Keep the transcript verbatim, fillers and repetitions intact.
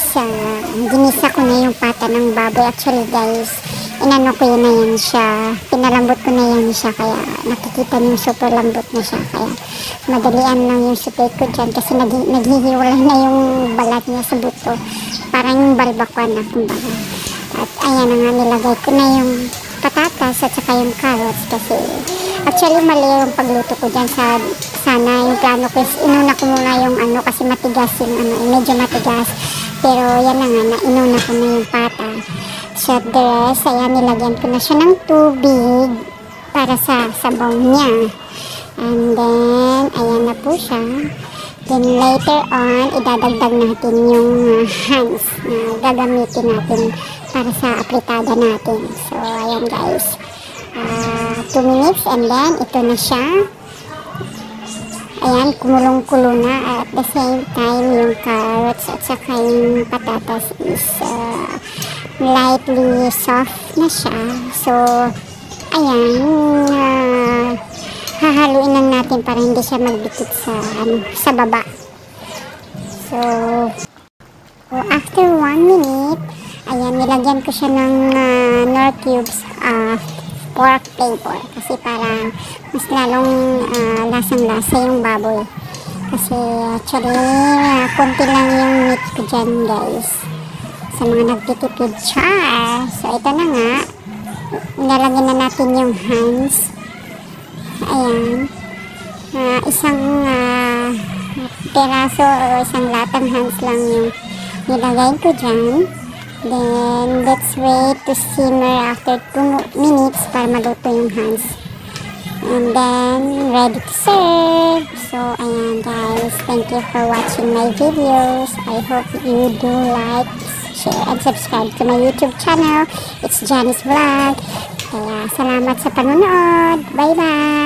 uh, ginisa ko na yung pata ng baboy. Actually guys, inano ko yun na yan siya, pinalambot ko na yan siya, kaya nakikita niyo super lambot na siya, kaya madalian lang yung sutay ko dyan kasi nag naghihiwalay na yung balat niya sa buto, parang yung balbakwan na kumbaga. At ayan na nga, nilagay ko na yung patatas at saka yung carrots kasi actually mali yung pagluto ko dyan. Sa, sana yung plano ko is inuna ko muna yung ano kasi matigas yung ano, medyo matigas, pero yan na nga, na inuna ko na yung pata. So the rest, ayan, nilagyan ko na siya ng tubig para sa sabaw niya. And then, ayan na po siya. Then later on, idadagdag natin yung uh, hands na gagamitin natin para sa apritada natin. So, ayan guys. two minutes and then, ito na siya. Ayan, kumulong-kulo na. At the same time, yung carrots at saka yung patatas is uh, lightly soft na siya. So, ayan, uh, hahaluin lang natin para hindi siya magdikit sa, ano, sa baba. So, so, after one minute, ayan, nilagyan ko siya ng uh, Knorr cubes of pork flavor. Kasi para mas lalong uh, lasang-lasa yung baboy. Kasi actually, uh, konti lang yung meat ko dyan guys. Sa mga nagtitipid char. So, ito na nga. Nilalagyan na natin yung hands. Ayan. Uh, isang uh, peraso o isang latang hands lang yung nilagay ko dyan. Then, let's wait to simmer after two minutes para maluto yung hands. And then, ready to serve. So, ayan guys. Thank you for watching my videos. I hope you do like, share, and subscribe to my YouTube channel. It's Janice Vlog. Kaya, salamat sa panonood. Bye-bye!